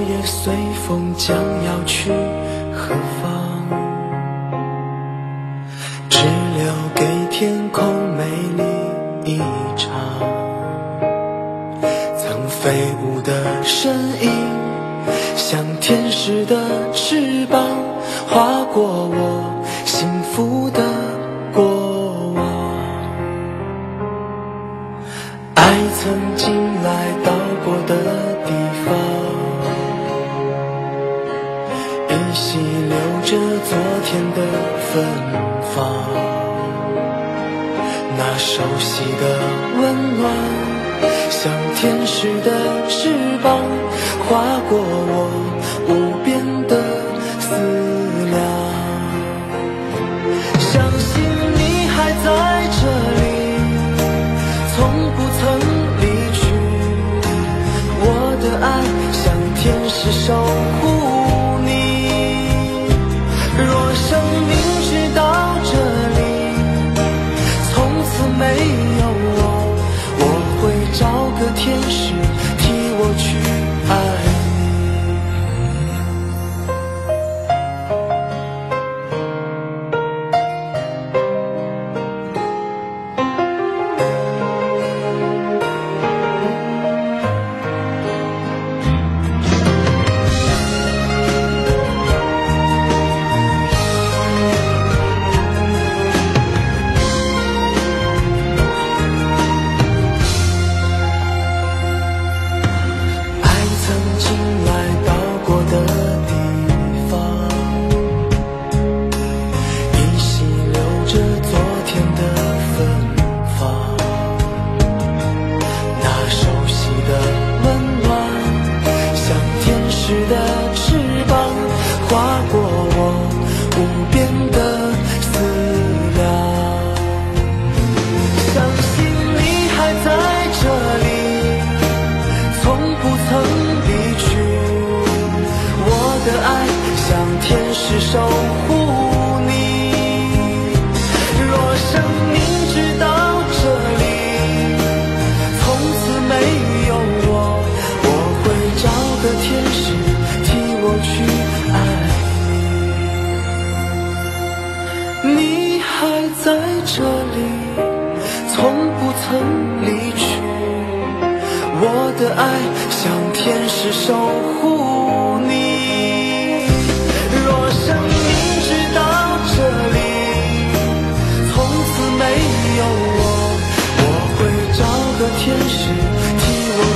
也随风将要去何方，只留给天空美丽一场。曾飞舞的身影，像天使的翅膀，划过我幸福的过往。爱曾经来到过的地方，依稀留着昨天的芬芳。那熟悉的温暖，像天使的翅膀，划过我无边的思量。相信你还在这里，从不曾离去。我的爱像天使守护你。若生命直到这里，从此没有我会找个天使替我去爱你。守护你。若生命直到这里，从此没有我会找个天使替我去爱你。你还在这里，从不曾离去。我的爱像天使守护你。生命直到这里，从此没有我会找个天使替我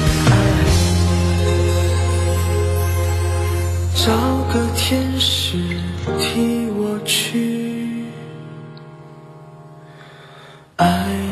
去爱你，找个天使替我去爱你。